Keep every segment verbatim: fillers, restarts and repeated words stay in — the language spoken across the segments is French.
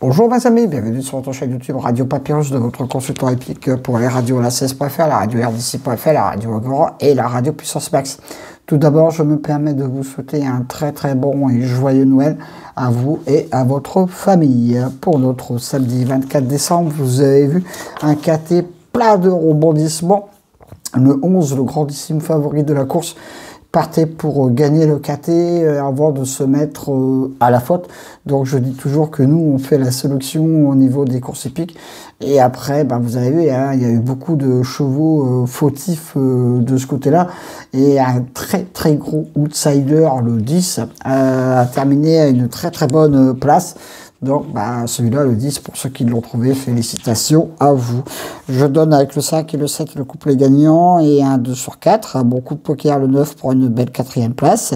Bonjour mes amis, bienvenue sur votre chaîne YouTube Radio Papyrus de votre consultant épique pour les radios la seize point F R, la radio R D C point F R, la radio Agora et la radio Puissance Max. Tout d'abord, je me permets de vous souhaiter un très très bon et joyeux Noël à vous et à votre famille. Pour notre samedi vingt-quatre décembre, vous avez vu un K T plein de rebondissements. Le onze, le grandissime favori de la course, partait pour gagner le K T avant de se mettre à la faute. Donc je dis toujours que nous, on fait la sélection au niveau des courses épiques. Et après, ben, vous avez vu, hein, il y a eu beaucoup de chevaux euh, fautifs euh, de ce côté-là. Et un très très gros outsider, le dix, euh, a terminé à une très très bonne place. Donc, bah, celui-là, le dix, pour ceux qui l'ont trouvé, félicitations à vous. Je donne avec le cinq et le sept le couplet gagnant et un deux sur quatre. Un bon coup de poker, le neuf, pour une belle quatrième place.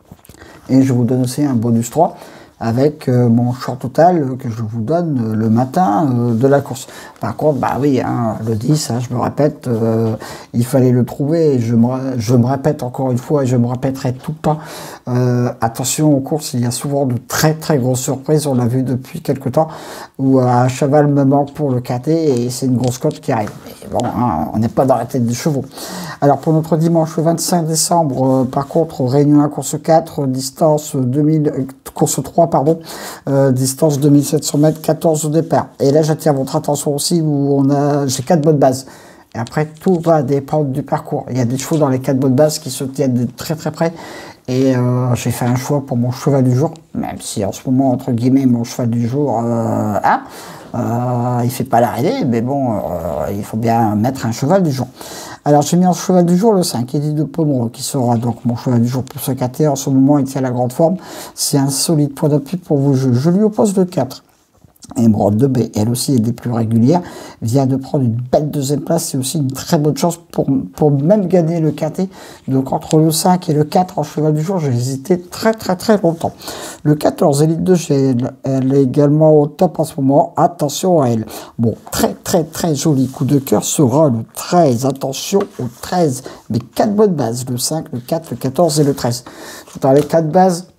Et je vous donne aussi un bonus trois avec euh, mon short total euh, que je vous donne euh, le matin euh, de la course. Par contre, bah oui, hein, le dix, hein, je me répète, euh, il fallait le trouver. Et je, me, je me répète encore une fois et je me répéterai tout le temps. Euh, attention aux courses, il y a souvent de très très grosses surprises. On l'a vu depuis quelques temps où un cheval me manque pour le K T et c'est une grosse cote qui arrive. Mais bon, hein, on n'est pas dans la tête des chevaux. Alors pour notre dimanche le vingt-cinq décembre, euh, par contre, Réunion un course quatre, distance deux mille, euh, course trois, pardon, euh, distance deux mille sept cents mètres, quatorze au départ. Et là, j'attire votre attention aussi où on a, j'ai quatre bonnes bases. Et après, tout va dépendre du parcours. Il y a des chevaux dans les quatre bonnes bases qui se tiennent de très très près. Et euh, j'ai fait un choix pour mon cheval du jour, même si en ce moment, entre guillemets, mon cheval du jour, euh, hein, euh, il fait pas l'arrivée, mais bon, euh, il faut bien mettre un cheval du jour. Alors j'ai mis en cheval du jour le cinq, Eddie de Pomereux, qui sera donc mon cheval du jour pour ce K T. En ce moment, il tient la grande forme. C'est un solide point d'appui pour vos jeux. Je lui oppose le quatre. Émeraude de B, elle aussi est des plus régulières, vient de prendre une belle deuxième place. C'est aussi une très bonne chance pour, pour même gagner le K T. Donc entre le cinq et le quatre en cheval du jour, j'ai hésité très très très longtemps. Le quatorze, Elite de G, elle est également au top en ce moment. Attention à elle. Bon, très très très joli coup de cœur sera le treize. Attention au treize. Mais quatre bonnes bases, le cinq, le quatre, le quatorze et le treize. Dans les quatre bases,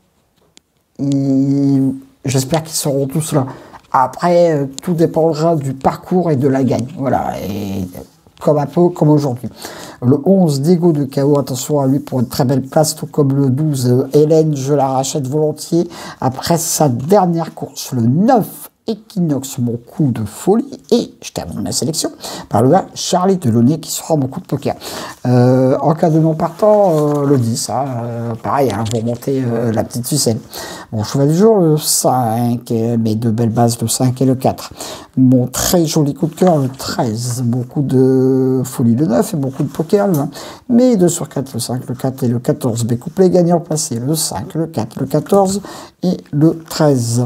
il... j'espère qu'ils seront tous là. Après, euh, tout dépendra du parcours et de la gagne. Voilà, et comme un peu comme aujourd'hui. Le onze, Diego de K O, attention à lui pour une très belle place, tout comme le douze, euh, Hélène, je la rachète volontiers. Après sa dernière course, le neuf, Equinox, mon coup de folie. Et je termine ma sélection par le un, Charlie Delaunay, qui sera mon coup de poker. Euh, en cas de non partant, euh, le dix, hein, euh, pareil, hein, vous remontez euh, la petite ficelle. Mon cheval du jour, le cinq, euh, mes deux belles bases, le cinq et le quatre. Mon très joli coup de cœur, le treize. Beaucoup de folie, le neuf, et beaucoup de poker, le un. Mes deux sur quatre, le cinq, le quatre et le quatorze. Mes couplets gagnants placés, le cinq, le quatre, le quatorze et le treize.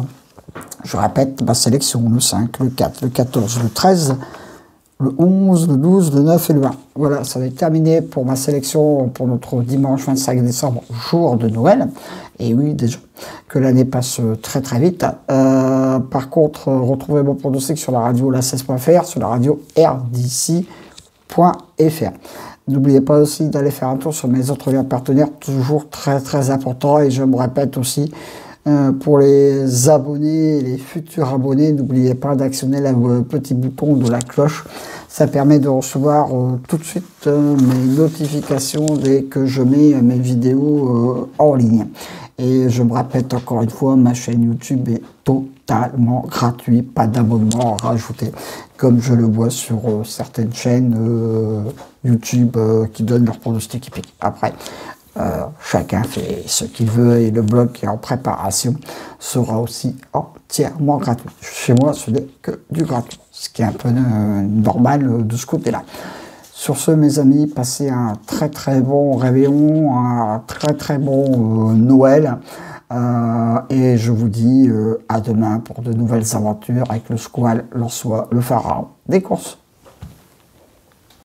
Je répète ma sélection, le cinq, le quatre, le quatorze, le treize, le onze, le douze, le neuf et le un. Voilà, ça va être terminé pour ma sélection pour notre dimanche vingt-cinq décembre, jour de Noël. Et oui, déjà, que l'année passe très très vite. Euh, par contre, retrouvez mon pronostic sur la radio la seize point F R, sur la radio R D C point F R. N'oubliez pas aussi d'aller faire un tour sur mes autres liens partenaires, toujours très très important. Et je me répète aussi, Euh, pour les abonnés et les futurs abonnés, n'oubliez pas d'actionner le petit bouton de la cloche. Ça permet de recevoir euh, tout de suite euh, mes notifications dès que je mets euh, mes vidéos euh, en ligne. Et je me répète encore une fois, ma chaîne YouTube est totalement gratuite, pas d'abonnement à rajouter, comme je le vois sur euh, certaines chaînes euh, YouTube euh, qui donnent leur pronostic épique. Après, Euh, chacun fait ce qu'il veut et le blog qui est en préparation sera aussi entièrement gratuit. Chez moi, ce n'est que du gratuit, ce qui est un peu euh, normal de ce côté-là. Sur ce, mes amis, passez un très très bon réveillon, un très très bon euh, Noël. Euh, et je vous dis euh, à demain pour de nouvelles aventures avec le squal, l'orsois, le pharaon des courses.